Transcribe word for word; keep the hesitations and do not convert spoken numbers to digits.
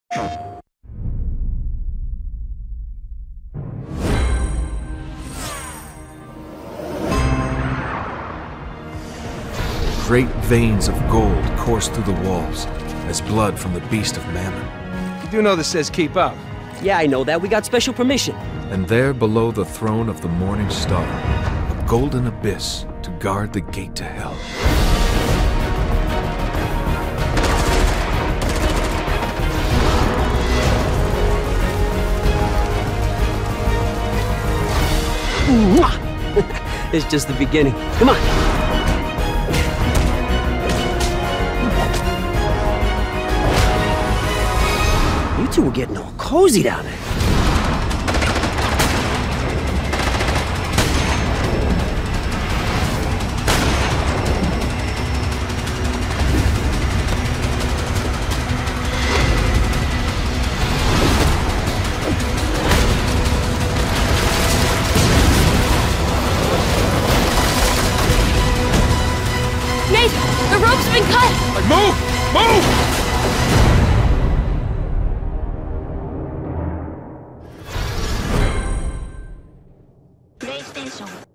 Great veins of gold course through the walls, as blood from the beast of Mammon. You do know this says keep up. Yeah, I know that. We got special permission. And there below the throne of the Morning Star, a golden abyss to guard the gate to hell. It's just the beginning. Come on. You two were getting all cozy down there. Nate, the rope's been cut! Like, move! Move! PlayStation